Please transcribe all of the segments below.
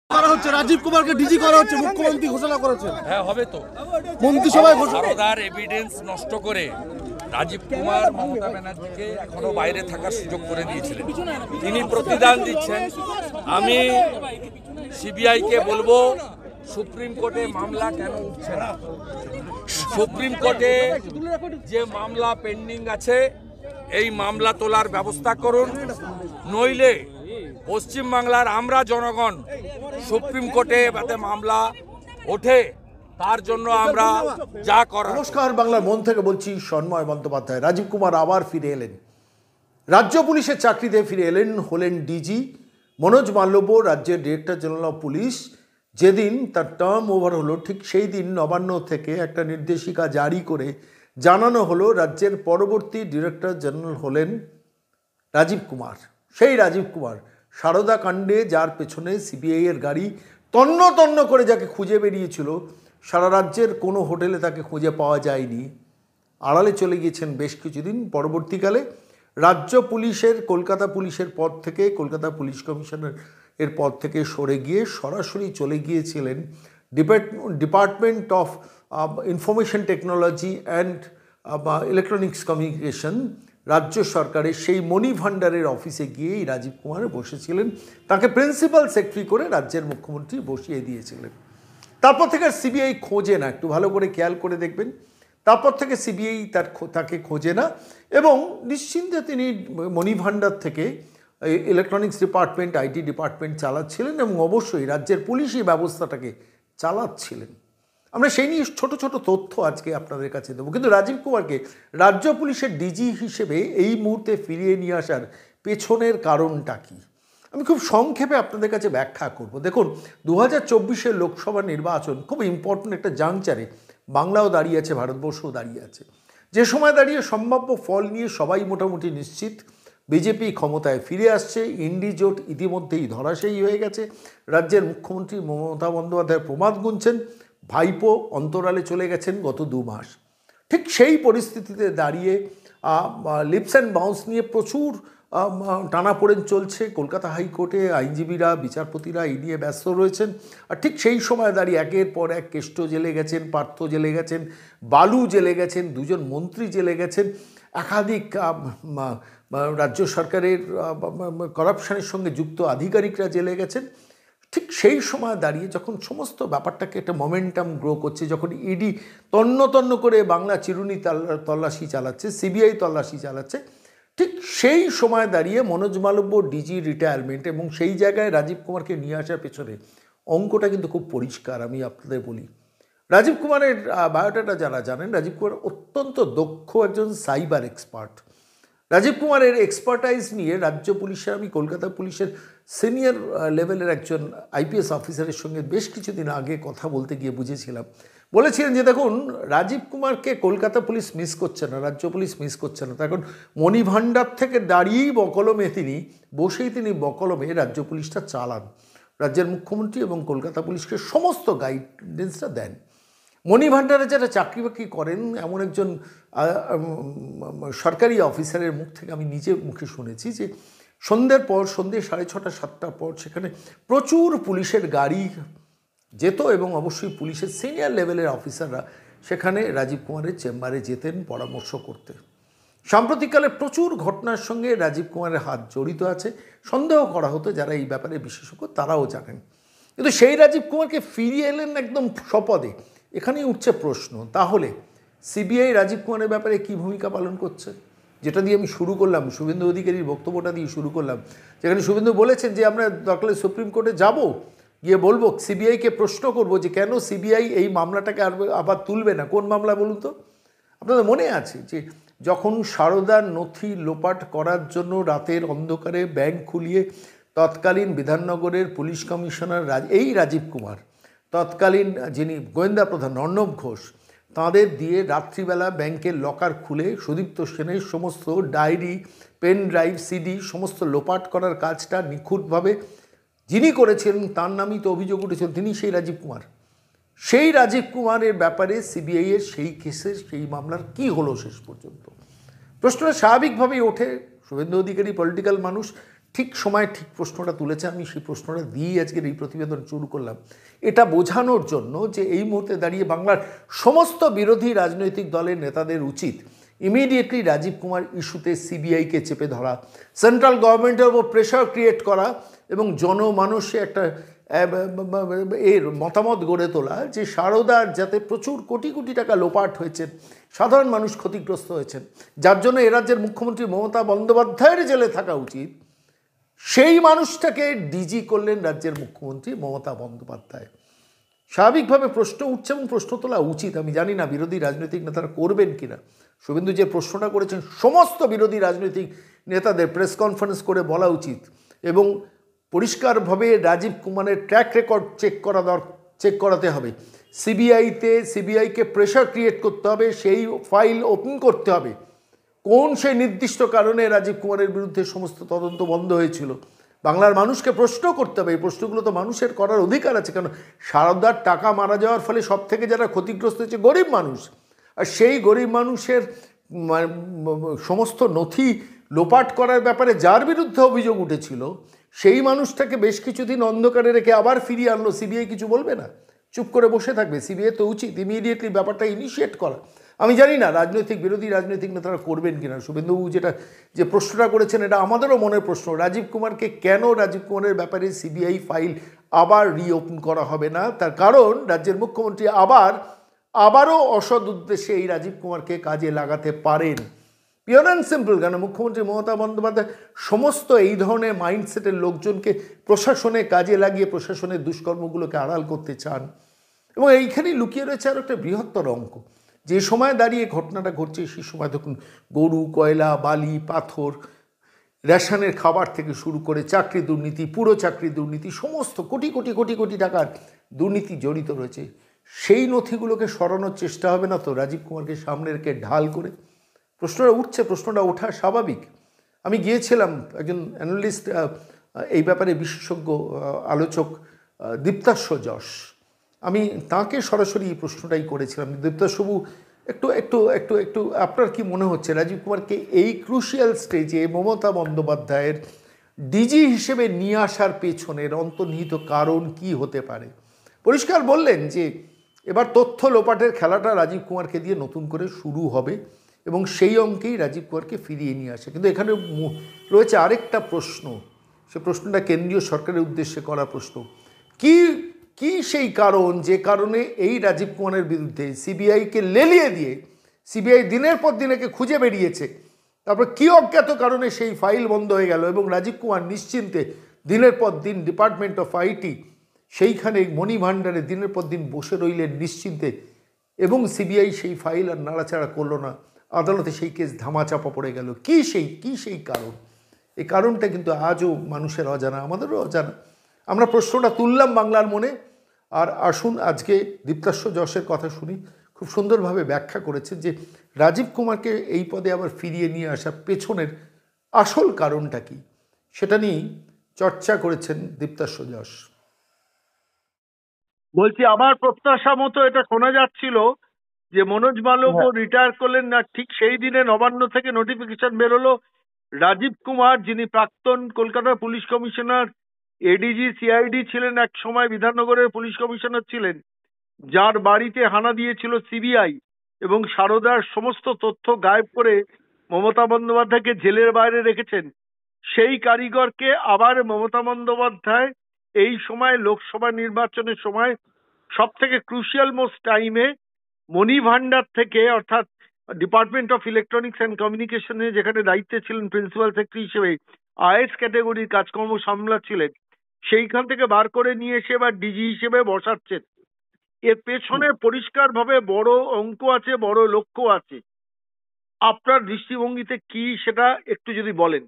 করা হচ্ছে, রাজীব কুমারকে ডিজি করা হচ্ছে, মুখ্যমন্ত্রী ঘোষণা করেছেন। হ্যাঁ, হবে তো। মন্ত্রিসভায় ঘোষণা। সারদার এভিডেন্স নষ্ট করে রাজীব কুমার মমতা ব্যানার্জিকে এখনো বাইরে থাকার সুযোগ করে দিয়েছিলেন। তিনি প্রতিদান দিচ্ছেন। আমি সিবিআইকে বলবো, সুপ্রিম কোর্টে মামলা কেন উঠছে না? সুপ্রিম কোর্টে যে মামলা পেন্ডিং আছে, এই মামলা তোলার ব্যবস্থা করুন। নইলে পশ্চিমবাংলার আমরা জনগণ সুপ্রিম কোর্টে যাতে মামলা ওঠে তার জন্য আমরা যা করার। নমস্কার, বাংলার মন থেকে বলছি সন্ময় বন্দ্যোপাধ্যায়। রাজীব কুমার আবার ফিরে এলেন, রাজ্য পুলিশের চাকরিতে ফিরে এলেন, হলেন ডিজি। মনোজ মালব্য রাজ্যের ডিরেক্টর জেনারেল অফ পুলিশ যেদিন তার টার্ম ওভার হলো, ঠিক সেই দিন নবান্ন থেকে একটা নির্দেশিকা জারি করে জানানো হলো রাজ্যের পরবর্তী ডিরেক্টর জেনারেল হলেন রাজীব কুমার। সেই রাজীব কুমার সারদা কাণ্ডে, যার পেছনে সিবিআই এর গাড়ি তন্ন তন্ন করে যাকে খুঁজে বেরিয়েছিল, সারা রাজ্যের কোনো হোটেলে তাকে খুঁজে পাওয়া যায়নি, আড়ালে চলে গিয়েছেন বেশ কিছুদিন। পরবর্তীকালে রাজ্য পুলিশের, কলকাতা পুলিশের পদ থেকে, কলকাতা পুলিশ কমিশনার এর পদ থেকে সরে গিয়ে সরাসরি চলে গিয়েছিলেন department of information technology and electronics communication, রাজ্য সরকারের সেই মণি ভাণ্ডারের অফিসে গিয়েই রাজীব কুমার বসেছিলেন। তাকে প্রিন্সিপাল সেক্রেটারি করে রাজ্যের মুখ্যমন্ত্রী বসিয়ে দিয়েছিলেন। তারপর থেকে সিবিআই খোঁজে না, একটু ভালো করে খেয়াল করে দেখবেন। তারপর থেকে সিবিআই তাকে খোঁজে না এবং নিশ্চিন্তে তিনি মণি ভাণ্ডার থেকে ইলেকট্রনিক্স ডিপার্টমেন্ট, আইটি ডিপার্টমেন্ট চালাচ্ছিলেন এবং অবশ্যই রাজ্যের পুলিশি ব্যবস্থাটাকে চালাচ্ছিলেন। আমরা সেই নিয়ে ছোট ছোট তথ্য আজকে আপনাদের কাছে দেবো। কিন্তু রাজীব কুমারকে রাজ্য পুলিশের ডিজি হিসেবে এই মুহূর্তে ফিরিয়ে নিয়ে আসার পেছনের কারণটা কী, আমি খুব সংক্ষেপে আপনাদের কাছে ব্যাখ্যা করব। দেখুন, 2024 লোকসভা নির্বাচন খুব ইম্পর্টেন্ট একটা জাংচারে বাংলাও দাঁড়িয়ে আছে, ভারতবর্ষও দাঁড়িয়ে আছে। যে সময় দাঁড়িয়ে সম্ভাব্য ফল নিয়ে সবাই মোটামুটি নিশ্চিত, বিজেপি ক্ষমতায় ফিরে আসছে, ইন্ডি জোট ইতিমধ্যেই ধরাশায়ী হয়ে গেছে, রাজ্যের মুখ্যমন্ত্রী মমতা বন্দ্যোপাধ্যায় প্রমাদ গুনছেন, ভাইপো অন্তরালে চলে গেছেন গত 2 মাস। ঠিক সেই পরিস্থিতিতে দাঁড়িয়ে লিপস অ্যান্ড বাউন্স নিয়ে প্রচুর টানাপোড়েন চলছে। কলকাতা হাইকোর্টে আইনজীবীরা, বিচারপতিরা এই নিয়ে ব্যস্ত রয়েছেন। আর ঠিক সেই সময় দাঁড়িয়ে একের পর এক কেষ্ট জেলে গেছেন, পার্থ জেলে গেছেন, বালু জেলে গেছেন, 2জন মন্ত্রী জেলে গেছেন, একাধিক রাজ্য সরকারের করাপশনের সঙ্গে যুক্ত আধিকারিকরা জেলে গেছেন। ঠিক সেই সময় দাঁড়িয়ে যখন সমস্ত ব্যাপারটাকে একটা মোমেন্টাম গ্রো করছে, যখন ইডি তন্ন তন্ন করে বাংলা চিরুনি তল্লাশি চালাচ্ছে, সিবিআই তল্লাশি চালাচ্ছে, ঠিক সেই সময় দাঁড়িয়ে মনোজ মালব্য ডিজি রিটায়ারমেন্ট এবং সেই জায়গায় রাজীব কুমারকে নিয়ে আসার পেছনে অঙ্কটা কিন্তু খুব পরিষ্কার। আমি আপনাদের বলি, রাজীব কুমারের বায়োডাটা যারা জানেন, রাজীব কুমার অত্যন্ত দক্ষ একজন সাইবার এক্সপার্ট। রাজীব কুমারের এক্সপার্টাইজ নিয়ে রাজ্য পুলিশের, আমি কলকাতা পুলিশের সিনিয়র লেভেলের একজন আইপিএস অফিসারের সঙ্গে বেশ কিছুদিন আগে কথা বলতে গিয়ে বুঝেছিলাম। বলেছিলেন যে দেখুন, রাজীব কুমারকে কলকাতা পুলিশ মিস করছে না, রাজ্য পুলিশ মিস করছে না। তখন মণি ভাণ্ডার থেকে দাঁড়িয়েই বকলমে তিনি বকলমে রাজ্য পুলিশটা চালান। রাজ্যের মুখ্যমন্ত্রী এবং কলকাতা পুলিশকে সমস্ত গাইডেন্সটা দেন। মণি ভাণ্ডারে যারা চাকরি বাকরি করেন এমন একজন সরকারি অফিসারের মুখ থেকে আমি নিজে মুখে শুনেছি যে সন্ধ্যের পর, সন্ধ্যে 6:30 7টার পর সেখানে প্রচুর পুলিশের গাড়ি যেত এবং অবশ্যই পুলিশের সিনিয়র লেভেলের অফিসাররা সেখানে রাজীব কুমারের চেম্বারে যেতেন পরামর্শ করতে। সাম্প্রতিককালে প্রচুর ঘটনার সঙ্গে রাজীব কুমারের হাত জড়িত আছে, সন্দেহ করা হতো, যারা এই ব্যাপারে বিশেষজ্ঞ তারাও জানেন। কিন্তু সেই রাজীব কুমারকে ফিরিয়ে এলেন একদম স্বপদে। এখানেই উঠছে প্রশ্ন, তাহলে সিবিআই রাজীব কুমারের ব্যাপারে কী ভূমিকা পালন করছে? যেটা দিয়ে আমি শুরু করলাম, শুভেন্দু অধিকারীর বক্তব্যটা দিয়ে শুরু করলাম, যেখানে শুভেন্দু বলেছেন যে আমরা দরকার সুপ্রিম কোর্টে যাব, গিয়ে বলবো, সিবিআইকে প্রশ্ন করব যে কেন সিবিআই এই মামলাটাকে আবার তুলবে না। কোন মামলা বলুন তো? আপনাদের মনে আছে যে যখন সারদার নথি লোপাট করার জন্য রাতের অন্ধকারে ব্যাংক খুলিয়ে তৎকালীন বিধাননগরের পুলিশ কমিশনার রাজীব কুমার, তৎকালীন যিনি গোয়েন্দা প্রধান অর্ণব ঘোষ, তাঁদের দিয়ে রাত্রিবেলা ব্যাংকের লকার খুলে সুদীপ্ত সেনের সমস্ত ডায়েরি, পেন ড্রাইভ, সিডি সমস্ত লোপাট করার কাজটা নিখুঁতভাবে যিনি করেছিলেন, তার নামই তো অভিযোগ উঠেছিল, তিনি সেই রাজীব কুমার। সেই রাজীব কুমারের ব্যাপারে সিবিআইয়ের সেই কেসের, সেই মামলার কি হলো শেষ পর্যন্ত? প্রশ্নটা স্বাভাবিকভাবেই ওঠে। শুভেন্দু অধিকারী পলিটিক্যাল মানুষ, ঠিক সময় ঠিক প্রশ্নটা তুলেছে, আমি সেই প্রশ্নটা দিয়েই আজকের এই প্রতিবেদন শুরু করলাম, এটা বোঝানোর জন্য যে এই মুহূর্তে দাঁড়িয়ে বাংলার সমস্ত বিরোধী রাজনৈতিক দলের নেতাদের উচিত ইমিডিয়েটলি রাজীব কুমার ইস্যুতে সিবিআইকে চেপে ধরা, সেন্ট্রাল গভর্নমেন্টের ওপর প্রেশার ক্রিয়েট করা এবং জনমানুষে একটা এর মতামত গড়ে তোলা যে সারদার যাতে প্রচুর কোটি কোটি টাকা লোপাট হয়েছে, সাধারণ মানুষ ক্ষতিগ্রস্ত হয়েছেন, যার জন্য এ রাজ্যের মুখ্যমন্ত্রী মমতা বন্দ্যোপাধ্যায়ের জেলে থাকা উচিত, সেই মানুষটাকে ডিজি করলেন রাজ্যের মুখ্যমন্ত্রী মমতা বন্দ্যোপাধ্যায়। স্বাভাবিকভাবে প্রশ্ন উঠছে এবং প্রশ্ন তোলা উচিত। আমি জানি না বিরোধী রাজনৈতিক নেতারা করবেন কিনা। শুভেন্দু যে প্রশ্নটা করেছেন সমস্ত বিরোধী রাজনৈতিক নেতাদের প্রেস কনফারেন্স করে বলা উচিত এবং পরিষ্কারভাবে রাজীব কুমারের ট্র্যাক রেকর্ড চেক করাতে হবে। সিবিআইকে প্রেশার ক্রিয়েট করতে হবে, সেই ফাইল ওপেন করতে হবে। কোন সেই নির্দিষ্ট কারণে রাজীব কুমারের বিরুদ্ধে সমস্ত তদন্ত বন্ধ হয়েছিল, বাংলার মানুষকে প্রশ্ন করতে হবে। এই প্রশ্নগুলো তো মানুষের করার অধিকার আছে, কারণ সারদার টাকা মারা যাওয়ার ফলে সব থেকে যারা ক্ষতিগ্রস্ত হয়েছে গরিব মানুষ, আর সেই গরিব মানুষের সমস্ত নথি লোপাট করার ব্যাপারে যার বিরুদ্ধে অভিযোগ উঠেছিল সেই মানুষটাকে বেশ কিছুদিন অন্ধকারে রেখে আবার ফিরিয়ে আনলো। সিবিআই কিছু বলবে না, চুপ করে বসে থাকবে? সিবিআই তো উচিত ইমিডিয়েটলি ব্যাপারটা ইনিশিয়েট করা। আমি জানি না বিরোধী রাজনৈতিক নেতারা করবেন কিনা। শুভেন্দুবাবু যে প্রশ্নটা করেছেন এটা আমাদেরও মনের প্রশ্ন। রাজীব কুমারকে কেন রাজীব কুমারের ব্যাপারে সিবিআই ফাইল আবার রিওপেন করা হবে না? তার কারণ রাজ্যের মুখ্যমন্ত্রী আবারও অসৎ উদ্দেশ্যে এই রাজীব কুমারকে কাজে লাগাতে পারেন। Pure and simple. কেন মুখ্যমন্ত্রী মমতা বন্দ্যোপাধ্যায় সমস্ত এই ধরনের মাইন্ডসেটের লোকজনকে প্রশাসনে কাজে লাগিয়ে প্রশাসনের দুষ্কর্মগুলোকে আড়াল করতে চান এবং এইখানেই লুকিয়ে রয়েছে আরও একটা বৃহত্তর অঙ্ক। যে সময় দাঁড়িয়ে ঘটনাটা ঘটছে সেই সময় দেখুন গরু, কয়লা, বালি, পাথর, রেশনের খাবার থেকে শুরু করে চাকরি দুর্নীতি, পুরো চাকরি দুর্নীতি, সমস্ত কোটি কোটি কোটি কোটি টাকার দুর্নীতি জড়িত রয়েছে। সেই নথিগুলোকে সরানোর চেষ্টা হবে না তো রাজীব কুমারকে সামনে রেখে ঢাল করে? প্রশ্নটা উঠছে, প্রশ্নটা ওঠা স্বাভাবিক। আমি গিয়েছিলাম, একজন অ্যানালিস্ট, এই ব্যাপারে বিশেষজ্ঞ আলোচক দীপ্তাস্য যশ, আমি তাকে সরাসরি এই প্রশ্নটাই করেছিলাম। দীপ্তাস্যবাবু, একটু আপনার কি মনে হচ্ছে রাজীব কুমারকে এই ক্রুশিয়াল স্টেজে মমতা বন্দ্যোপাধ্যায়ের ডিজি হিসেবে নিয়ে আসার পেছনের অন্তর্নিহিত কারণ কি হতে পারে? পরিষ্কার বললেন যে এবার তথ্য লোপাটের খেলাটা রাজীব কুমারকে দিয়ে নতুন করে শুরু হবে এবং সেই অঙ্কেই রাজীব কুমারকে ফিরিয়ে নিয়ে আসে। কিন্তু এখানে রয়েছে আরেকটা প্রশ্ন, সে প্রশ্নটা কেন্দ্রীয় সরকারের উদ্দেশ্যে করা প্রশ্ন। কি সেই কারণ যে কারণে এই রাজীব কুমারের বিরুদ্ধে সিবিআইকে লেলিয়ে দিয়ে সিবিআই দিনের পর দিন একে খুঁজে বেরিয়েছে, তারপর কি অজ্ঞাত কারণে সেই ফাইল বন্ধ হয়ে গেল এবং রাজীব কুমার নিশ্চিন্তে দিনের পর দিন ডিপার্টমেন্ট অফ আইটি সেইখানে মণি ভাণ্ডারে দিনের পর দিন বসে রইলেন নিশ্চিন্তে এবং সিবিআই সেই ফাইল আর নাড়াচাড়া করলো না, আদালতে সেই কেস ধামাচাপা পড়ে গেল। কি সেই কারণ? এই কারণটা কিন্তু আজও মানুষের অজানা, আমাদেরও অজানা। আমরা প্রশ্নটা তুললাম বাংলার মনে। আর আসুন আজকে দীপ্তাস্য যশের কথা শুনি। খুব সুন্দরভাবে ব্যাখ্যা করেছে যে রাজীব কুমারকে এই পদে আবার ফিরিয়ে নিয়ে আসার পেছনের আসল কারণটা কি, সেটা নিয়েই চর্চা করেছেন দীপ্তাস্য যশ। বলছি আমার প্রত্যাশা মতো এটা শোনা যাচ্ছিল যে মনোজ মালব্য রিটায়ার করলেন না, ঠিক সেই দিনে নবান্ন থেকে নোটিফিকেশন বেরোলো রাজীব কুমার, যিনি প্রাক্তন Kolkata police commissioner, ADG CID ছিলেন, এক সময় বিধাননগরের পুলিশ কমিশনার ছিলেন, যার বাড়িতে হানা দিয়েছিল সিবিআই এবং সারদার সমস্ত তথ্য গায়েব করে মমতা বন্দ্যোপাধ্যায়কে জেলের বাইরে রেখেছেন, সেই কারিগরকে আবার মমতা বন্দ্যোপাধ্যায় এই সময় লোকসভা নির্বাচনের সময় সব থেকে ক্রুশিয়াল মোস্ট টাইমে মণি ভাণ্ডার থেকে, অর্থাৎ ডিপার্টমেন্ট অফ ইলেকট্রনিক্স অ্যান্ড কমিউনিকেশনে যেখানে দায়িত্বে ছিলেন প্রিন্সিপাল সেক্রেটারি হিসেবে, আইএস ক্যাটাগরির কাজকর্ম সামলাচ্ছিলেন, সেইখান থেকে বার করে নিয়ে এসে এবার ডিজি হিসেবে বসাচ্ছেন। এর পেছনে পরিষ্কারভাবে বড় অঙ্ক আছে, বড় লক্ষ্য আছে। আপনার দৃষ্টিভঙ্গিতে কি সেটা একটু যদি বলেন।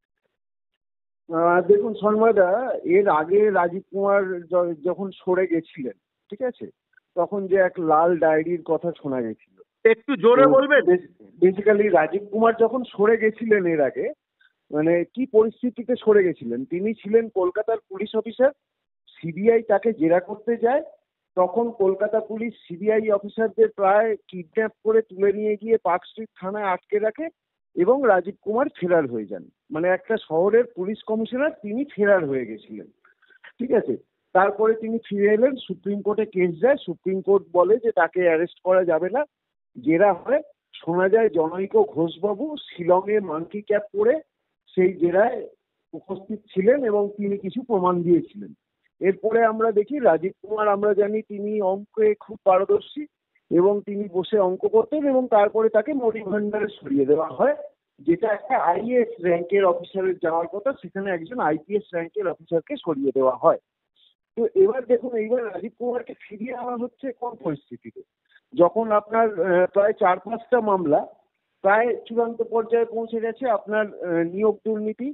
দেখুন সন্ময়দা, এর আগে রাজীব কুমার যখন সরে গেছিলেন, ঠিক আছে, তখন যে এক লাল ডায়েরির কথা শোনা গেছিল, একটু জোরে বলবেন। বেসিক্যালি রাজীব কুমার যখন সরে গেছিলেন এর আগে, মানে কি পরিস্থিতিতে সরে গেছিলেন, তিনি ছিলেন কলকাতার পুলিশ অফিসার, সিবিআই তাকে জেরা করতে যায়, তখন কলকাতা পুলিশ সিবিআই অফিসারদের প্রায় কিডন্যাপ করে তুলে নিয়ে গিয়ে পার্ক স্ট্রিট থানায় আটকে রাখে এবং রাজীব কুমার ফেরার হয়ে যান। মানে একটা শহরের পুলিশ কমিশনার তিনি ফেরার হয়ে গেছিলেন, ঠিক আছে। তারপরে তিনি ফিরে এলেন, সুপ্রিম কোর্টে কেস যায়, সুপ্রিম কোর্ট বলে যে তাকে অ্যারেস্ট করা যাবে না। জেরা হয়, শোনা যায় জনৈক ঘোষবাবু শিলংয়ে মাঙ্কি ক্যাপ পরে সেই জেরায় উপস্থিত ছিলেন এবং তিনি কিছু প্রমাণ দিয়েছিলেন। এরপরে আমরা দেখি রাজীব কুমার, আমরা জানি তিনি অঙ্কে খুব পারদর্শী এবং তিনি বসে অঙ্ক করতেন এবং তারপরে তাকে মণি ভান্ডারে সরিয়ে দেওয়া হয়, যেটা একটা আইএএস র্যাঙ্কের অফিসারের যাওয়ার কথা, সেখানে একজন আইপিএস র্যাঙ্কের অফিসারকে সরিয়ে দেওয়া হয়। তো এবার দেখুন, এইবার রাজীব কুমারকে ফিরিয়ে আনা হচ্ছে কোন পরিস্থিতিতে, যখন আপনার প্রায় 4-5টা মামলা প্রায় চূড়ান্ত পর্যায়ে পৌঁছে গেছে। আপনার নিয়োগ দুর্নীতি,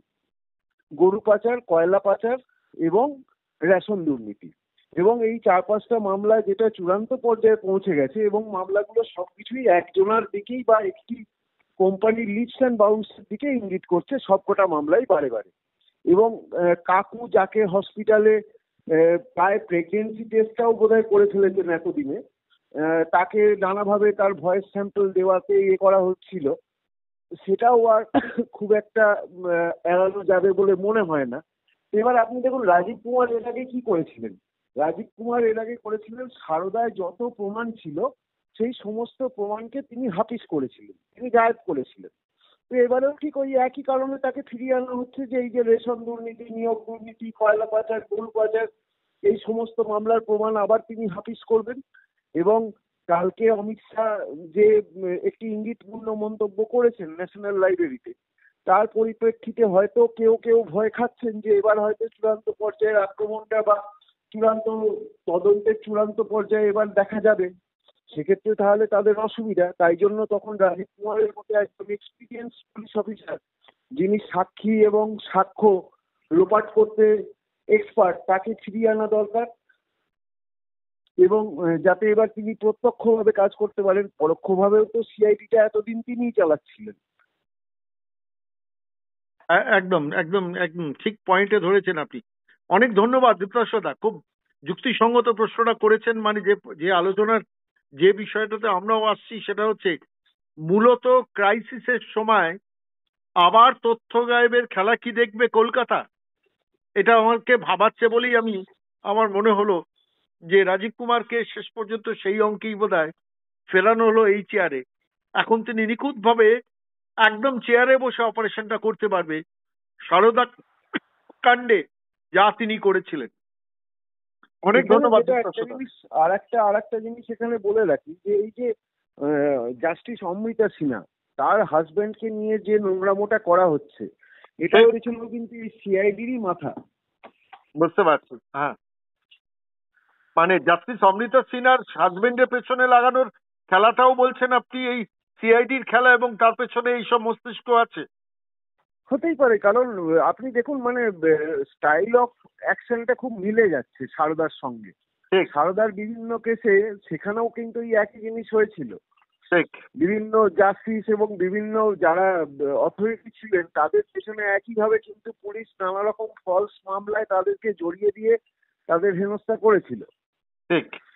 গরু পাচার, কয়লা পাচার এবং রেশন দুর্নীতি, এবং এই 4-5টা মামলা যেটা চূড়ান্ত পর্যায়ে পৌঁছে গেছে এবং মামলাগুলো সবকিছুই একজনের দিকেই বা একটি কোম্পানির লিস্ট অ্যান্ড বাউন্সের দিকে ইঙ্গিত করছে, সবকটা মামলাই বারে বারে। এবং কাকু যাকে হসপিটালে প্রায় প্রেগনেন্সি টেস্টটাও বোধহয় করে ফেলেছেন এতদিনে, তাকে নানাভাবে তার ভয়েস স্যাম্পল দেওয়াতে করা হচ্ছিল, সেটাও আর খুব একটা এড়ানো যাবে বলে মনে হয় না। এবার আপনি দেখুন রাজীব কুমার এর আগে কি করেছিলেন। রাজীব কুমার এর আগে করেছিলেন সারদায় যত প্রমাণ ছিল সেই সমস্ত প্রমাণকে তিনি হাফিজ করেছিলেন, তিনি গায়েব করেছিলেন। তো এবারেও ঠিক ওই একই কারণে তাকে ফিরিয়ে আনা হচ্ছে যে এই যে রেশন দুর্নীতি, নিয়োগ দুর্নীতি, কয়লা পাচার, গরু পাচার, এই সমস্ত মামলার প্রমাণ আবার তিনি হাফিজ করবেন। এবং কালকে অমিত শাহ যে একটি ইঙ্গিতপূর্ণ মন্তব্য করেছেন ন্যাশনাল লাইব্রেরিতে, তার পরিপ্রেক্ষিতে হয়তো কেউ কেউ ভয় খাচ্ছেন যে এবার হয়তো চূড়ান্ত পর্যায়ের আক্রমণটা বা চূড়ান্ত তদন্তের চূড়ান্ত পর্যায়ে এবার দেখা যাবে, সেক্ষেত্রে তাহলে তাদের অসুবিধা। তাই জন্য তখন রাজীব কুমারের মতো একজন এক্সপিরিয়েন্স পুলিশ অফিসার, যিনি সাক্ষী এবং সাক্ষ্য লোপাট করতে এক্সপার্ট, তাকে ফিরিয়ে আনা দরকার এবং যাতে এবার তিনি প্রত্যক্ষভাবে কাজ করতে পারেন। পরোক্ষভাবেও তো সিআইডিটা এতদিন তিনিই চালাচ্ছিলেন। একদম একদম একদম ঠিক পয়েন্টে ধরেছেন আপনি। অনেক ধন্যবাদ দীপ্তাশ্বদা, খুব যুক্তিসঙ্গত প্রশ্নটা করেছেন। মানে যে আলোচনার যে বিষয়টাতে আমরাও আসছি সেটা হচ্ছে মূলত ক্রাইসিসের সময় আবার তথ্য গায়েবের খেলা কি দেখবে কলকাতা, এটা আমাকে ভাবাচ্ছে বলেই আমার মনে হলো যে রাজীব কুমারকে শেষ পর্যন্ত সেই অঙ্কেই বোধহয় ফেরানো হলো এই চেয়ারে। এখন তিনি নিখুঁতভাবে একদম চেয়ারে বসে অপারেশনটা করতে পারবে সারদা কাণ্ডে যা তিনি করেছিলেন। অনেক ধন্যবাদ। আর একটা জিনিস এখানে বলে রাখি যে এই যে জাস্টিস অমৃতা সিনহা, তার হাজবেন্ডকে নিয়ে যে নোংরামোটা করা হচ্ছে, এটার পেছনে কিন্তু এই সিআইডিরই মাথা। বুঝতে পারছি, হ্যাঁ। মানে জাস্টিস অমৃতা সিনহার হাজবেন্ডের পেছনে লাগানোর খেলাটাও বলছেন আপনি এই সিআইডির খেলা, এবং তার পেছনে এইসব মস্তিষ্ক আছে। হতেই পারে, কারণ আপনি দেখুন মানে স্টাইল অফ অ্যাকশনটা খুব মিলে যাচ্ছে সারদার সঙ্গে। সারদার বিভিন্ন কেসে সেখানেও কিন্তু এই একই জিনিস হয়েছিল। বিভিন্ন জাস্টিস এবং বিভিন্ন যারা অথরিটি ছিলেন তাদের পেছনে একইভাবে কিন্তু পুলিশ নানা রকম ফলস মামলায় তাদেরকে জড়িয়ে দিয়ে তাদের হেনস্থা করেছিল। ঠিক।